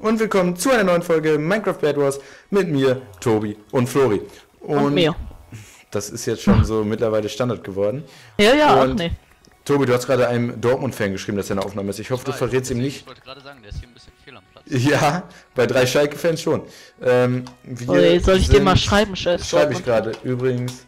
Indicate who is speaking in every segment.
Speaker 1: und willkommen zu einer neuen Folge Minecraft Bad Wars mit mir, Tobi und Flori.
Speaker 2: Und mir.
Speaker 1: Das ist jetzt schon so mittlerweile Standard geworden.
Speaker 2: Ja, ja,
Speaker 1: und
Speaker 2: ach nee.
Speaker 1: Tobi, du hast gerade einem Dortmund-Fan geschrieben, dass er eine Aufnahme ist. Ich hoffe, du verrätst ihm nicht.
Speaker 3: Ich wollte gerade sagen, der ist hier ein bisschen fehl am Platz.
Speaker 1: Ja, bei 3 Schalke-Fans schon.
Speaker 2: Soll ich dir mal schreiben, Chef?
Speaker 1: Schreibe ich gerade. Übrigens,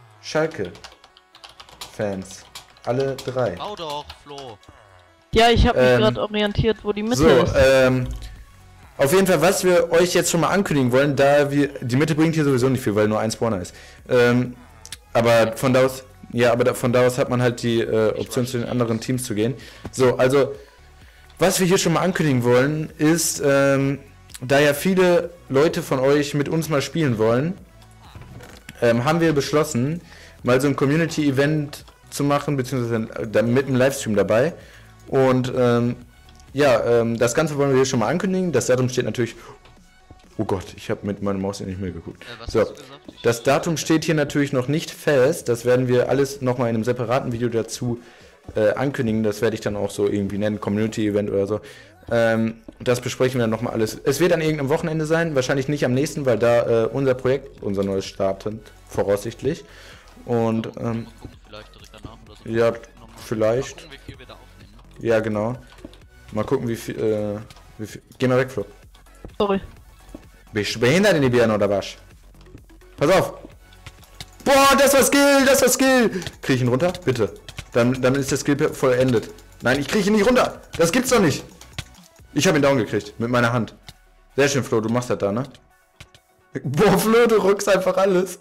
Speaker 1: Schalke-Fans. Alle 3.
Speaker 3: Bau doch, Flo.
Speaker 2: Ja, ich habe mich gerade orientiert, wo die Mitte ist.
Speaker 1: Auf jeden Fall, was wir euch jetzt schon mal ankündigen wollen, da wir, die Mitte bringt hier sowieso nicht viel, weil nur ein Spawner ist. Aber von da aus, hat man halt die Option zu den anderen Teams zu gehen. So, also, was wir hier schon mal ankündigen wollen, ist, da ja viele Leute von euch mit uns mal spielen wollen, haben wir beschlossen, mal so ein Community-Event zu machen, beziehungsweise mit einem Livestream dabei. Und das Ganze wollen wir hier schon mal ankündigen. Das Datum steht natürlich... Oh Gott, ich habe mit meiner Maus nicht mehr geguckt. So, das Datum steht hier natürlich noch nicht fest. Das werden wir alles nochmal in einem separaten Video dazu ankündigen. Das werde ich dann auch so irgendwie nennen, Community-Event oder so. Das besprechen wir dann nochmal alles. Es wird an irgendeinem Wochenende sein, wahrscheinlich nicht am nächsten, weil da unser Projekt, unser neues startet, voraussichtlich. Und
Speaker 3: Vielleicht direkt danach oder so.
Speaker 1: ja, vielleicht.
Speaker 3: Mal gucken, wie viel wir da aufnehmen.
Speaker 1: Ja, genau. Mal gucken, wie viel. Geh mal weg, Flo.
Speaker 2: Sorry.
Speaker 1: Bist du behindert in die Birne oder was? Pass auf! Boah, das war Skill, das war Skill! Krieg ich ihn runter? Bitte. Dann ist der Skill vollendet. Nein, ich krieg ihn nicht runter! Das gibt's doch nicht! Ich habe ihn down gekriegt, mit meiner Hand. Sehr schön, Flo, du machst das da, ne? Boah, Flo, du rückst einfach alles.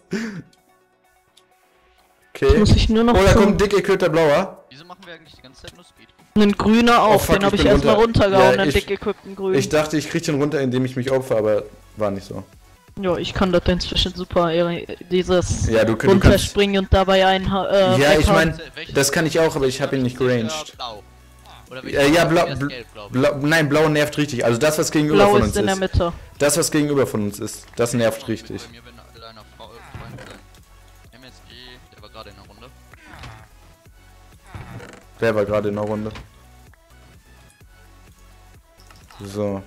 Speaker 1: Okay.
Speaker 2: Muss ich nur noch
Speaker 1: oh, da kommt ein dick equipter Blauer.
Speaker 3: Wieso machen wir eigentlich die ganze Zeit nur Speed?
Speaker 2: Ein grüner auch,
Speaker 1: fuck,
Speaker 2: den habe
Speaker 1: ich
Speaker 2: ich
Speaker 1: bin
Speaker 2: erstmal
Speaker 1: runter.
Speaker 2: runtergehauen,
Speaker 1: Ja,
Speaker 2: einen dick equippten grünen.
Speaker 1: Ich dachte, ich krieg den runter, indem ich mich opfer, aber war nicht so.
Speaker 2: Ja, ich kann das inzwischen super, dieses
Speaker 1: Ja, du
Speaker 2: runterspringen und dabei ein
Speaker 1: ja, ich meine, das kann ich auch, aber ich habe ihn nicht geranged.
Speaker 3: Blau. Oder
Speaker 1: Ja, blau,
Speaker 3: gelb, glaub ich.
Speaker 1: nein, blau nervt richtig. Also das, was gegenüber
Speaker 2: Blau
Speaker 1: von
Speaker 2: ist
Speaker 1: uns
Speaker 2: in der
Speaker 1: ist.
Speaker 2: Mitte.
Speaker 1: Das, was gegenüber von uns ist, das nervt richtig.
Speaker 3: Bei mir, wenn einer Frau Freund sein. MSG, der war gerade in der Runde.
Speaker 1: Der war gerade in der Runde. So.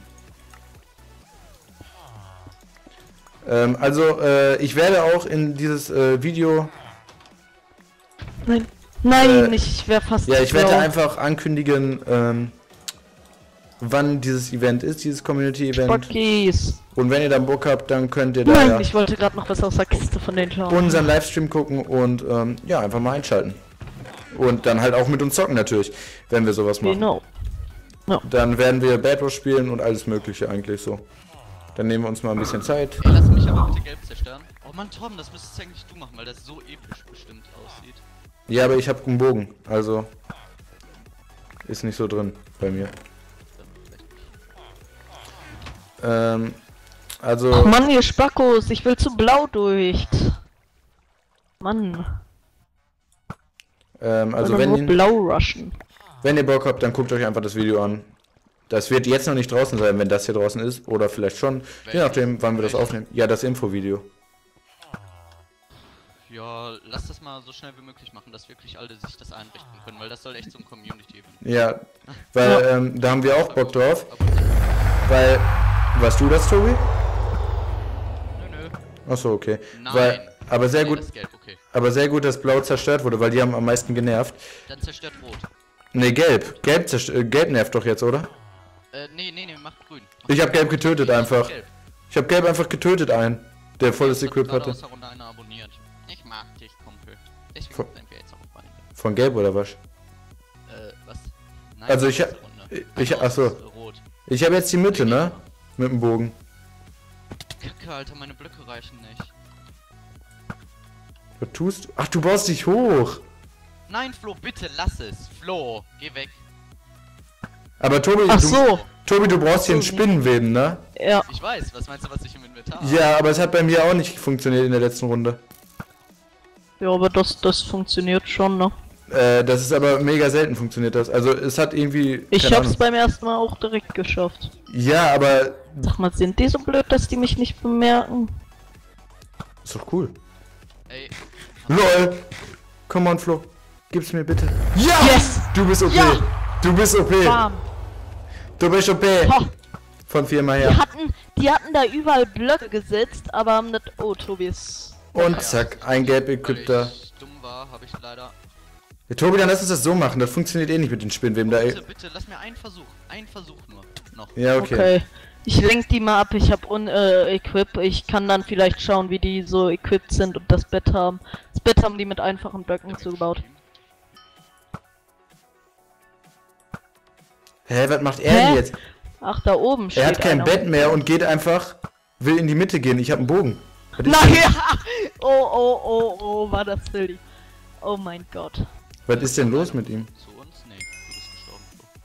Speaker 1: Ich werde auch in dieses Video...
Speaker 2: Nein, nein, ich wäre fast
Speaker 1: Ja, ich
Speaker 2: blau.
Speaker 1: werde einfach ankündigen, wann dieses Event ist, dieses Community-Event.
Speaker 2: Spockies.
Speaker 1: Und wenn ihr dann Bock habt, dann könnt ihr da
Speaker 2: Nein,
Speaker 1: ja
Speaker 2: ich wollte gerade noch was aus der Kiste von den schauen.
Speaker 1: unseren Livestream gucken und ja, einfach mal einschalten. Und dann halt auch mit uns zocken natürlich, wenn wir sowas machen.
Speaker 2: Genau. Ja.
Speaker 1: Dann werden wir Bad Wars spielen und alles mögliche eigentlich so. Dann nehmen wir uns mal ein bisschen Zeit.
Speaker 3: Ey, lass mich aber bitte gelb zerstören. Oh Mann, Tom, das müsstest eigentlich du machen, weil das so episch bestimmt aussieht.
Speaker 1: Ja, aber ich habe einen Bogen, also ist nicht so drin bei mir. Also...
Speaker 2: Ach Mann, ihr Spackos, ich will zu blau durch. Mann.
Speaker 1: Also
Speaker 2: nur blau rushen.
Speaker 1: wenn ihr Bock habt, dann guckt euch einfach das Video an. Das wird jetzt noch nicht draußen sein, wenn das hier draußen ist. Oder vielleicht schon. Je nachdem, wann wir das aufnehmen. Ja, das Infovideo.
Speaker 3: Ja, lass das mal so schnell wie möglich machen, dass wirklich alle sich das einrichten können, weil das soll echt so ein Community-Event.
Speaker 1: Ja, weil da haben wir auch Bock drauf. Weil, warst du das, Tobi?
Speaker 3: Nö, nö.
Speaker 1: Achso, okay.
Speaker 3: Nein.
Speaker 1: Weil, aber sehr
Speaker 3: Nee,
Speaker 1: gut,
Speaker 3: das ist gelb, okay.
Speaker 1: aber sehr gut, dass Blau zerstört wurde, weil die haben am meisten genervt.
Speaker 3: Dann zerstört rot.
Speaker 1: Ne, Gelb. Gelb nervt doch jetzt, oder?
Speaker 3: Nee, macht grün.
Speaker 1: Ich habe Gelb getötet
Speaker 3: Nee,
Speaker 1: einfach.
Speaker 3: gelb.
Speaker 1: Ich habe Gelb einfach getötet der volles
Speaker 3: Jetzt hat
Speaker 1: Equip
Speaker 3: gerade
Speaker 1: hatte.
Speaker 3: aus der Runde einer abonniert. Ich mag dich, Kumpel. Deswegen
Speaker 1: Von-
Speaker 3: sind wir jetzt auch auf Beine.
Speaker 1: Von Gelb oder was?
Speaker 3: Was? Nein,
Speaker 1: Also
Speaker 3: aus
Speaker 1: ich
Speaker 3: der
Speaker 1: ha-
Speaker 3: Runde.
Speaker 1: ich-
Speaker 3: Einer
Speaker 1: ach so.
Speaker 3: aus Rot.
Speaker 1: Ich habe jetzt die Mitte, ne? Mit dem Bogen.
Speaker 3: Kacke, Alter, meine Blöcke reichen nicht.
Speaker 1: Was tust du? Ach, du baust dich hoch.
Speaker 3: Nein, Flo, bitte lass es. Flo, geh weg.
Speaker 1: Aber Tobi,
Speaker 2: Ach so.
Speaker 1: Du brauchst hier ein Spinnenweben, ne?
Speaker 2: Ja.
Speaker 3: Ich weiß, was meinst du, was ich im Inventar habe?
Speaker 1: Ja, aber es hat bei mir auch nicht funktioniert in der letzten Runde.
Speaker 2: Ja, aber das funktioniert schon, ne?
Speaker 1: Das ist aber mega selten funktioniert das. Also es hat irgendwie...
Speaker 2: Ich
Speaker 1: keine
Speaker 2: hab's
Speaker 1: Ahnung.
Speaker 2: beim ersten Mal auch direkt geschafft.
Speaker 1: Ja, aber...
Speaker 2: Sag mal, sind die so blöd, dass die mich nicht bemerken?
Speaker 1: Ist doch cool.
Speaker 3: Ey,
Speaker 1: LOL! Come on, Flo. Gib's mir bitte. Ja!
Speaker 2: Yes!
Speaker 1: Du bist OP!
Speaker 2: Ja!
Speaker 1: Du bist OP!
Speaker 2: Bam!
Speaker 1: Du bist OP!
Speaker 2: Ha!
Speaker 1: von Firma
Speaker 2: Die
Speaker 1: her.
Speaker 2: hatten da überall Blöcke gesetzt, aber haben das... Oh, Tobi ist...
Speaker 1: Und zack, ein Gelb
Speaker 3: Weil
Speaker 1: equipped da.
Speaker 3: ich dumm war, habe ich leider...
Speaker 1: Ja, Tobi, dann lass uns das so machen. Das funktioniert eh nicht mit den Spinnweben da.
Speaker 3: Bitte, bitte, lass mir einen Versuch nur noch.
Speaker 1: Ja, okay.
Speaker 2: Okay. Ich lenk die mal ab, ich hab Equip. Ich kann dann vielleicht schauen, wie die so equipped sind und das Bett haben. Das Bett haben die mit einfachen Blöcken zugebaut.
Speaker 1: Hä, was macht er denn
Speaker 2: Hä?
Speaker 1: jetzt?
Speaker 2: Ach, da oben steht
Speaker 1: Er hat kein
Speaker 2: einer.
Speaker 1: Bett mehr und geht einfach, will in die Mitte gehen. Ich hab einen Bogen. Was ist
Speaker 2: Nein!
Speaker 1: denn-
Speaker 2: Oh, war das silly. Oh mein Gott.
Speaker 1: Was ist denn los mit ihm?
Speaker 3: Zu uns? Nee, du bist gestorben.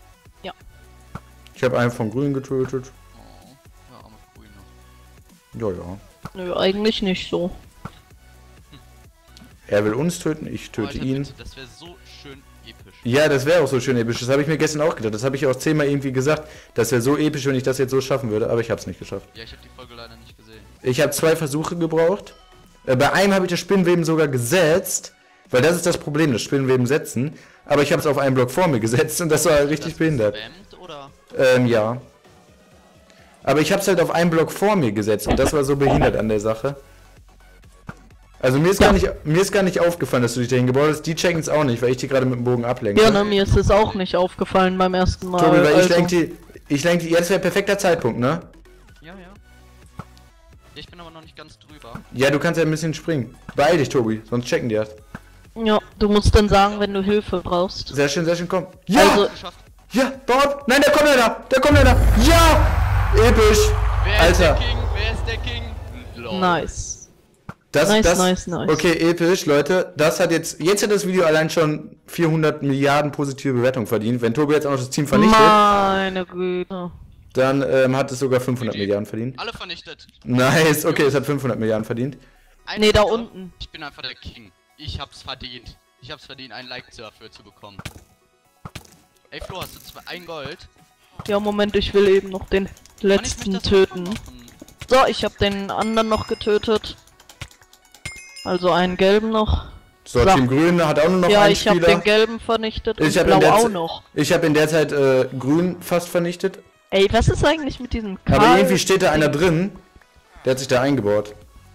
Speaker 1: Ich habe einen von Grün getötet.
Speaker 3: Oh, ja, arme Grüne.
Speaker 1: Ja.
Speaker 2: Nö, eigentlich nicht so.
Speaker 1: Er will uns töten, ich töte
Speaker 3: Alter,
Speaker 1: ihn.
Speaker 3: bitte, das wäre so schön episch.
Speaker 1: Ja, das wäre auch so schön episch. Das habe ich mir gestern auch gedacht. Das habe ich auch 10-mal irgendwie gesagt. Das wäre so episch, wenn ich das jetzt so schaffen würde. Aber ich habe es nicht geschafft.
Speaker 3: Ja, ich habe die Folge leider nicht gesehen.
Speaker 1: Ich habe 2 Versuche gebraucht. Bei einem habe ich das Spinnweben sogar gesetzt. Weil das ist das Problem, das Spinnweben setzen. Aber ich habe es auf einen Block vor mir gesetzt und das war richtig
Speaker 3: Das
Speaker 1: behindert.
Speaker 3: gespammt, oder?
Speaker 1: Ja. Aber ich habe es halt auf einen Block vor mir gesetzt und das war so behindert an der Sache. Also mir ist gar nicht aufgefallen, dass du dich dahin gebaut hast. Die checken es auch nicht, weil ich die gerade mit dem Bogen ablenke.
Speaker 2: Ja, ne, mir ist es auch nicht aufgefallen beim ersten Mal.
Speaker 1: Tobi, weil
Speaker 2: also.
Speaker 1: ich lenke die, jetzt wäre perfekter Zeitpunkt, ne?
Speaker 3: Ja. Ich bin aber noch nicht ganz drüber.
Speaker 1: Ja, du kannst ja ein bisschen springen. Beeil dich, Tobi, sonst checken die das.
Speaker 2: Ja, du musst dann sagen, wenn du Hilfe brauchst.
Speaker 1: Sehr schön, komm. Ja!
Speaker 2: Also-
Speaker 3: Geschafft.
Speaker 1: Ja, dort! Nein, der kommt leider! Ja! Episch!
Speaker 3: Wer
Speaker 1: Alter.
Speaker 3: ist der King? Wer ist der King? Lol.
Speaker 2: Nice.
Speaker 1: Das,
Speaker 2: Nice.
Speaker 1: Okay, episch, Leute. Das hat jetzt hat das Video allein schon 400 Milliarden positive Bewertungen verdient. Wenn Tobi jetzt auch noch das Team vernichtet,
Speaker 2: Meine Güte.
Speaker 1: dann hat es sogar 500 Milliarden verdient.
Speaker 3: Alle vernichtet.
Speaker 1: Nice, okay, es hat 500 Milliarden verdient.
Speaker 3: Ein
Speaker 2: Nee, da
Speaker 3: Leute,
Speaker 2: unten.
Speaker 3: Ich bin einfach der King. Ich hab's verdient. Ich hab's verdient, einen Like dafür zu bekommen. Ey Flo, hast du ein Gold?
Speaker 2: Ja, Moment, ich will eben noch den
Speaker 3: Mann, ich
Speaker 2: letzten
Speaker 3: möchte das
Speaker 2: töten.
Speaker 3: machen.
Speaker 2: So, ich habe den anderen noch getötet. Also einen gelben noch.
Speaker 1: So,
Speaker 2: So.
Speaker 1: Team Grün hat auch nur noch
Speaker 2: Ja,
Speaker 1: einen
Speaker 2: ich habe
Speaker 1: Spieler.
Speaker 2: den gelben vernichtet und
Speaker 1: Ich hab
Speaker 2: blau
Speaker 1: in der
Speaker 2: auch
Speaker 1: Ze-
Speaker 2: noch.
Speaker 1: Ich habe in der Zeit Grün fast vernichtet.
Speaker 2: Ey, was ist eigentlich mit diesem
Speaker 1: Aber irgendwie steht da einer drin. Der hat sich da eingebaut.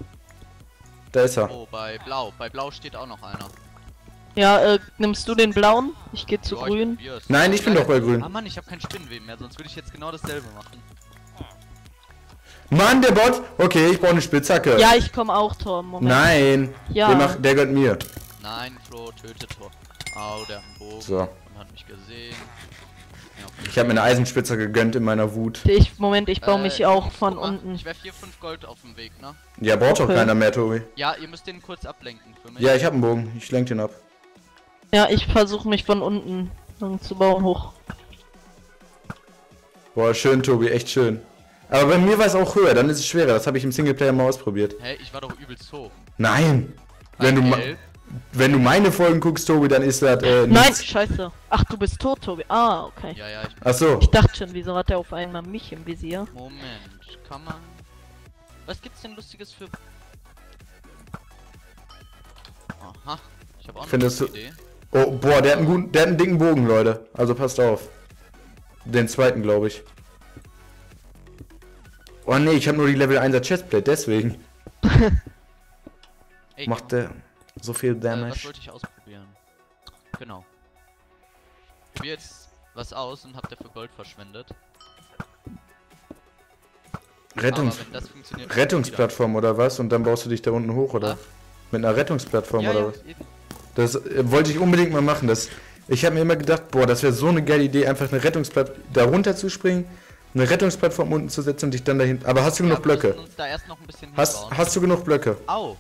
Speaker 1: Da ist er.
Speaker 3: Oh, bei Blau. Bei Blau steht auch noch einer.
Speaker 2: Ja, nimmst du den blauen? Ich gehe zu
Speaker 3: Ja, ich
Speaker 2: grün.
Speaker 3: probier's.
Speaker 1: Nein, ich bin doch bei Grün.
Speaker 3: Ah Mann, ich habe kein Spinnenweben mehr, sonst würde ich jetzt genau dasselbe machen.
Speaker 1: Mann, der Bot! Okay, ich brauche eine Spitzhacke.
Speaker 2: Ja, ich komme auch, Tor. Moment.
Speaker 1: Nein!
Speaker 2: Ja.
Speaker 1: Der gehört mir.
Speaker 3: Nein, Flo, tötet Tor. Au, der hat einen Bogen
Speaker 1: So.
Speaker 3: und hat mich gesehen. Ja, okay.
Speaker 1: Ich habe mir eine Eisenspitze gegönnt in meiner Wut.
Speaker 2: Moment, ich baue mich auch
Speaker 3: Jungs,
Speaker 2: von
Speaker 3: guck mal,
Speaker 2: unten.
Speaker 3: Ich werf hier 5 Gold auf dem Weg, ne?
Speaker 1: Ja, braucht doch
Speaker 2: Okay.
Speaker 1: keiner mehr, Tobi.
Speaker 3: Ja, ihr müsst den kurz ablenken für mich.
Speaker 1: Ja, ich habe einen Bogen. Ich lenk den ab.
Speaker 2: Ja, ich versuche mich von unten zu bauen hoch.
Speaker 1: Boah, schön, Tobi, echt schön. Aber bei mir war es auch höher, dann ist es schwerer. Das habe ich im Singleplayer mal ausprobiert.
Speaker 3: Hä, ich war doch übelst hoch.
Speaker 1: Nein! Wenn du,
Speaker 3: Gelb.
Speaker 1: wenn du meine Folgen guckst, Tobi, dann ist das
Speaker 2: Nein,
Speaker 1: nichts.
Speaker 2: scheiße. Ach, du bist tot, Tobi. Ah, okay.
Speaker 3: Ja, ja,
Speaker 1: Ach so.
Speaker 2: Ich dachte schon, wieso hat er auf einmal mich im Visier?
Speaker 3: Moment, kann man... Was gibt's denn Lustiges für... Aha, ich habe auch noch
Speaker 1: Findest
Speaker 3: eine
Speaker 1: du-
Speaker 3: Idee.
Speaker 1: Oh, boah, der hat einen dicken Bogen, Leute. Also passt auf. Den zweiten, glaube ich. Oh nee, ich habe nur die Level 1er Chestplate, deswegen
Speaker 3: Ey,
Speaker 1: macht der so viel
Speaker 3: was
Speaker 1: Damage.
Speaker 3: wollte ich ausprobieren? Genau. Ich probier jetzt was aus und hab dafür Gold verschwendet.
Speaker 1: Rettungs
Speaker 3: Aber wenn das funktioniert...
Speaker 1: Rettungsplattform oder was? Und dann baust du dich da unten hoch, oder?
Speaker 3: Was?
Speaker 1: Mit einer Rettungsplattform
Speaker 3: Ja,
Speaker 1: oder
Speaker 3: ja,
Speaker 1: was?
Speaker 3: eben.
Speaker 1: Das wollte ich unbedingt mal machen. Ich habe mir immer gedacht, boah, das wäre so eine geile Idee, einfach eine Rettungsplattform da runter zu springen, eine Rettungsplattform unten zu setzen und dich dann dahin. Aber hast du genug
Speaker 3: Ja, wir
Speaker 1: Blöcke?
Speaker 3: müssen uns da erst noch ein bisschen
Speaker 1: Hast
Speaker 3: hinbauen.
Speaker 1: du genug Blöcke?
Speaker 3: Au!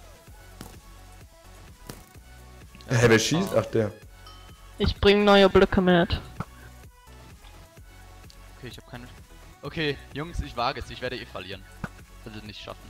Speaker 1: Hä, wer schießt? Ach, der.
Speaker 2: Ich bringe neue Blöcke mit.
Speaker 3: Okay, ich habe keine... Okay, Jungs, ich wage es. Ich werde eh verlieren. Also nicht schaffen.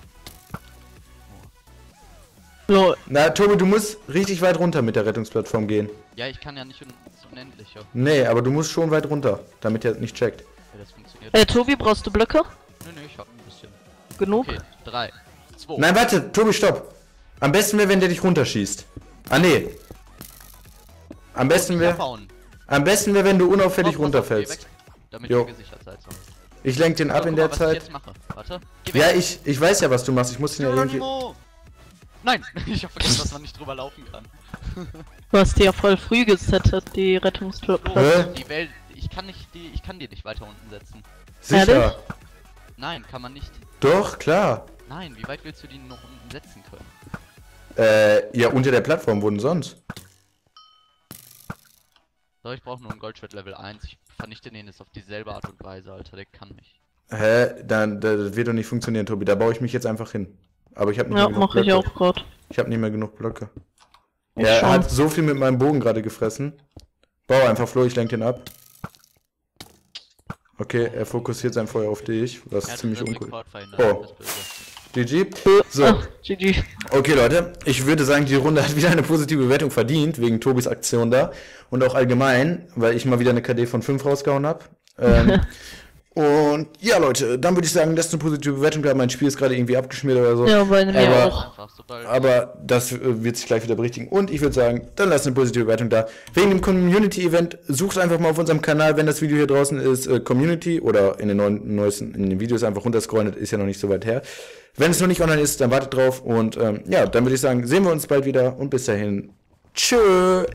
Speaker 2: Lol.
Speaker 1: Na, Tobi, du musst richtig weit runter mit der Rettungsplattform gehen.
Speaker 3: Ja, ich kann ja nicht ins Unendliche.
Speaker 1: Nee, aber du musst schon weit runter, damit er nicht checkt.
Speaker 3: Ja, das funktioniert.
Speaker 2: Tobi, brauchst du Blöcke?
Speaker 3: Nö, ich hab ein bisschen.
Speaker 2: Genug?
Speaker 3: Okay, 3, 2.
Speaker 1: Nein, warte, Tobi, stopp. Am besten wäre, wenn der dich runterschießt. Ah, nee. Am besten wäre,
Speaker 3: abhauen.
Speaker 1: wenn du unauffällig
Speaker 3: Oh, pass auf, geh
Speaker 1: runterfällst.
Speaker 3: weg, damit
Speaker 1: Jo.
Speaker 3: ihr gesichert seid. So.
Speaker 1: Ich lenk den ab
Speaker 3: So,
Speaker 1: in
Speaker 3: guck
Speaker 1: der
Speaker 3: mal, was ich
Speaker 1: Zeit.
Speaker 3: jetzt mache. Warte. Geh weg.
Speaker 1: Ja, ich weiß ja, was du machst. Ich muss ihn ja irgendwie...
Speaker 3: Geronimo! Nein, ich hab vergessen, dass man nicht drüber laufen kann.
Speaker 2: Du hast die ja voll früh gesettet, die
Speaker 3: Flo,
Speaker 2: Rettungsplatte.
Speaker 3: die Welt, ich kann die nicht weiter unten setzen.
Speaker 1: Sicher.
Speaker 2: Ehrlich?
Speaker 3: Nein, kann man nicht.
Speaker 1: Doch, klar.
Speaker 3: Nein, wie weit willst du die noch unten setzen können?
Speaker 1: Ja, unter der Plattform wurden sonst.
Speaker 3: So, ich brauche nur einen Goldschwert Level 1. Ich vernichte den jetzt auf dieselbe Art und Weise, Alter, der kann nicht.
Speaker 1: Das wird doch nicht funktionieren, Tobi. Da baue ich mich jetzt einfach hin. Aber ich habe nicht
Speaker 2: Ja,
Speaker 1: mehr genug
Speaker 2: mache ich
Speaker 1: Blöcke.
Speaker 2: auch gerade.
Speaker 1: Ich habe nicht mehr genug Blöcke.
Speaker 2: Ich
Speaker 1: Er
Speaker 2: schon.
Speaker 1: hat so viel mit meinem Bogen gerade gefressen. Bau einfach, Flo, ich lenk den ab. Okay, er fokussiert sein Feuer auf dich, was
Speaker 3: Er hat
Speaker 1: ziemlich
Speaker 3: unseren
Speaker 1: uncool.
Speaker 3: Rekord verhindert.
Speaker 1: Oh.
Speaker 3: Das ist böse.
Speaker 1: GG. So,
Speaker 2: Ach, GG.
Speaker 1: okay Leute, ich würde sagen, die Runde hat wieder eine positive Bewertung verdient, wegen Tobis Aktion da. Und auch allgemein, weil ich mal wieder eine KD von 5 rausgehauen habe. Und ja Leute, dann würde ich sagen, das ist eine positive Bewertung, da mein Spiel ist gerade irgendwie abgeschmiert oder so.
Speaker 2: Ja, bei mir
Speaker 1: Aber-
Speaker 2: auch.
Speaker 3: Einfach, sobald
Speaker 1: Aber das wird sich gleich wieder berichtigen. Und ich würde sagen, dann lasst eine positive Bewertung da. Wegen dem Community-Event, sucht einfach mal auf unserem Kanal, wenn das Video hier draußen ist, Community oder in den neuesten in den Videos einfach runterscrollen, das ist ja noch nicht so weit her. Wenn es noch nicht online ist, dann wartet drauf. Und ja, dann würde ich sagen, sehen wir uns bald wieder und bis dahin. Tschö.